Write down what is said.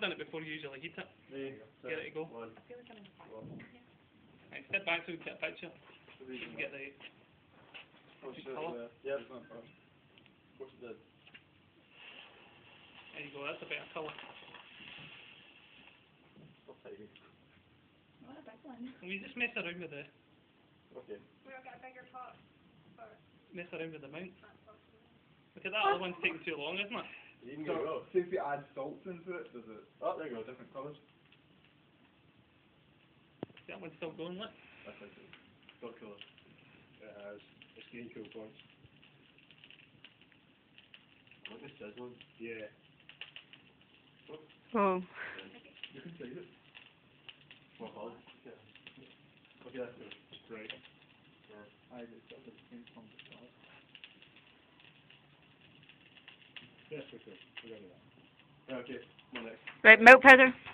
done it before you usually heat it. There you go. Get it to go. One. I feel like I'm in the fire. Right, step back so we can get a picture. You can get the colour. Yeah, it's not bad. What's the... There you go, that's a better colour. I'll take it. What a big one. We just mess around with the Okay. We'll get a bigger pot. mess around with the mount. Look at that other one's taking too long, isn't it? You can go. See if we add salts into it, does it? Oh, there you go. Different colours? That one's still going, look. That's like it. Got colour. It has. It's getting cool points. I like this sizzling. Yeah. Oh. You can see it. What colour? Yeah. Okay, that's good. Great. I just got the skin from the start. Yes, we could. We're going to do that. Okay, my next. Right, milk powder.